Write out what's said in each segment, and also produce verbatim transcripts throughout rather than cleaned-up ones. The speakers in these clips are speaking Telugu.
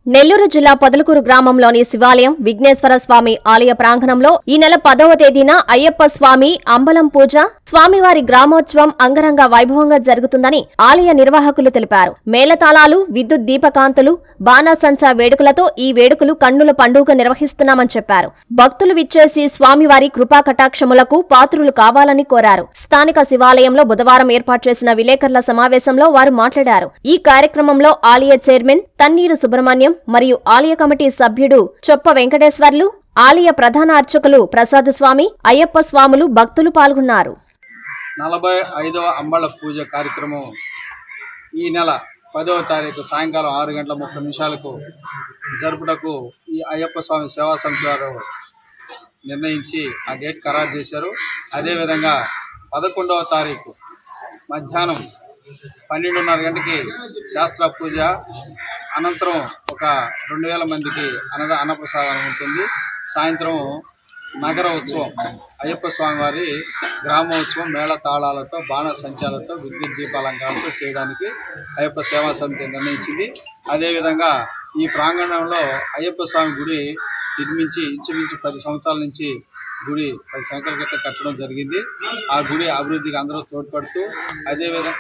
నెల్లూరు జిల్లా పొదలకూరు గ్రామంలోని శివాలయం విఘ్నేశ్వర స్వామి ఆలయ ప్రాంగణంలో ఈ నెల పదవ తేదీన అయ్యప్ప స్వామి అంబలం పూజ, స్వామివారి గ్రామోత్సవం అంగరంగ వైభవంగా జరుగుతుందని ఆలయ నిర్వాహకులు తెలిపారు. మేళతాళాలు, విద్యుత్ దీపకాంతులు, బాణాసంచా వేడుకలతో ఈ వేడుకలు కన్నుల పండుగ నిర్వహిస్తున్నామని చెప్పారు. భక్తులు విచ్చేసి స్వామివారి కృపా కటాక్షములకు పాత్రులు కావాలని కోరారు. స్థానిక శివాలయంలో బుధవారం ఏర్పాటు చేసిన విలేకరుల సమావేశంలో వారు మాట్లాడారు. ఈ కార్యక్రమంలో ఆలయ చైర్మన్ తన్నీరు సుబ్రహ్మణ్యం మరియు ఆలయ కమిటీ సభ్యుడు చొప్ప వెంకటేశ్వర్లు, ఆలయ ప్రధాన అర్చకులు ప్రసాద్ స్వామి, అయ్యప్ప స్వాములు, భక్తులు పాల్గొన్నారు. నలభై ఐదవ అంబళ పూజ కార్యక్రమం ఈ నెల పదవ తారీఖు సాయంకాలం ఆరు గంటల ముప్పై నిమిషాలకు జరుపుటకు ఈ అయ్యప్ప స్వామి సేవా సమితి వారు నిర్ణయించి ఆ డేట్ ఖరారు చేశారు. అదేవిధంగా పదకొండవ తారీఖు మధ్యాహ్నం పన్నెండున్నర గంటకి శాస్త్ర పూజ అనంతరం ఒక రెండు వేల మందికి అన్నద అన్నప్రసాదం ఉంటుంది. సాయంత్రం నగర ఉత్సవం అయ్యప్ప స్వామివారి గ్రామోత్సవం మేళ తాళాలతో, బాణ సంచాలతో, విద్యుత్ దీపాలంకారాలతో చేయడానికి అయ్యప్ప సేవా సమితి నిర్ణయించింది. అదేవిధంగా ఈ ప్రాంగణంలో అయ్యప్ప స్వామి గుడి నిర్మించి ఇంచుమించు పది సంవత్సరాల నుంచి గుడి పది సంవత్సరాల క్రితం కట్టడం జరిగింది. ఆ గుడి అభివృద్ధికి అందరూ తోడ్పడుతూ అదేవిధంగా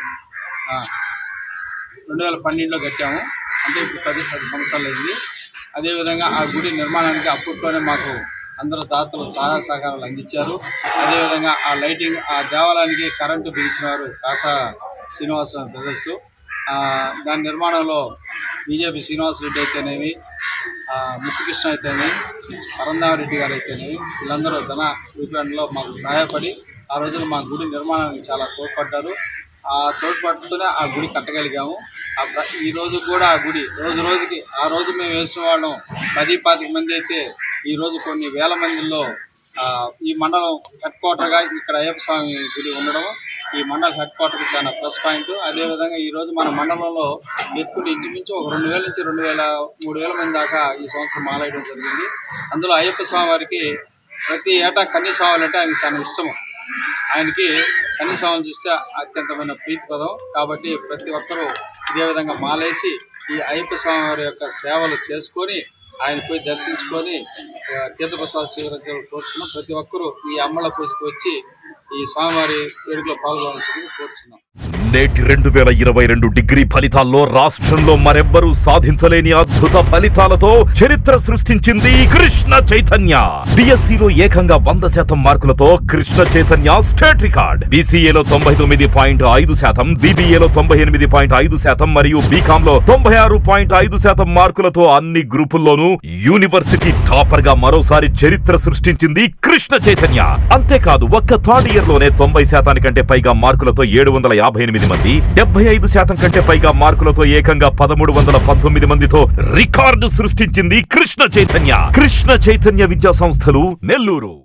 రెండు వేల పన్నెండులో కట్టాము, అంటే ఇప్పుడు పది పది సంవత్సరాలు అయింది. అదేవిధంగా ఆ గుడి నిర్మాణానికి అప్పట్లోనే మాకు అందరూ దాతలు సహాయ సహకారాలు అందించారు. అదేవిధంగా ఆ లైటింగ్, ఆ దేవాలయానికి కరెంటు బిగించిన వారు కాసా శ్రీనివాసరావు బ్రదర్స్. దాని నిర్మాణంలో బీజేపీ శ్రీనివాసరెడ్డి అయితేనేమి, ముత్తుకృష్ణ అయితేనేమి, పరందారెడ్డి గారు అయితేనేమి, వీళ్ళందరూ ధన రూపాయలలో మాకు సహాయపడి ఆ రోజున మా గుడి నిర్మాణానికి చాలా తోడ్పడ్డారు. ఆ తోడ్పడుతూనే ఆ గుడి కట్టగలిగాము. ఈ రోజు కూడా ఆ గుడి రోజు రోజుకి, ఆ రోజు మేము వేసిన వాళ్ళం పది పాతిక మంది అయితే ఈరోజు కొన్ని వేల మందిలో ఈ మండలం హెడ్ క్వార్టర్గా ఇక్కడ అయ్యప్ప స్వామి గుడి ఉండడం ఈ మండల హెడ్ క్వార్టర్కి చాలా ప్లస్ పాయింట్. అదేవిధంగా ఈరోజు మన మండలంలో ఎత్తుకుంటే ఇంచుమించు ఒక రెండు వేల నుంచి రెండు వేల మూడు వేల మంది దాకా ఈ సంవత్సరం మాలేయడం జరిగింది. అందులో అయ్యప్ప స్వామి వారికి ప్రతి ఏటా కన్నీసావాలు అంటే ఆయనకి చాలా ఇష్టము. ఆయనకి కన్నీసావాలు చూస్తే అత్యంతమైన ప్రీతిపదం. కాబట్టి ప్రతి ఒక్కరూ ఇదే విధంగా మాలేసి ఈ అయ్యప్ప స్వామి వారి యొక్క సేవలు చేసుకొని ఆయన పోయి దర్శించుకొని తీర్థప్రసాద శివరాత్రులు కోరుచున్నాం. ప్రతి ఒక్కరూ ఈ అమ్మల పూజకు వచ్చి ఈ స్వామివారి వేడుకలో పాల్గొనాల్సింది కోరుచున్నాం. నేటి రెండు వేల ఇరవై రెండు డిగ్రీ ఫలితాల్లో రాష్ట్రంలో మరెవ్వరూ సాధించలేని అద్భుత ఫలితాలతో చరిత్ర సృష్టించింది కృష్ణ చైతన్య. బిఎస్సిలో ఏకంగా వంద శాతం మార్కులతో కృష్ణ చైతన్య స్టేట్ రికార్డ్. బీసీఏలో తొంభై తొమ్మిది పాయింట్ ఐదు శాతం, బీబీఏలో తొంభై ఎనిమిది పాయింట్ ఐదు శాతం మరియు బీకామ్ లో తొంభై ఆరు పాయింట్ ఐదు శాతం మార్కులతో అన్ని గ్రూపుల్లోనూ యూనివర్సిటీ టాపర్ గా మరోసారి చరిత్ర సృష్టించింది కృష్ణ చైతన్య. అంతేకాదు ఒక్క థర్డ్ ఇయర్ లోనే తొంభై శాతానికంటే పైగా మార్కులతో ఏడు వందల యాభై ఎనిమిది మంది, డెబ్బై ఐదు శాతం కంటే పైగా మార్కులతో ఏకంగా పదమూడు వందల పంతొమ్మిది మందితో రికార్డు సృష్టించింది కృష్ణ చైతన్య. కృష్ణ చైతన్య విద్యా సంస్థలు, నెల్లూరు.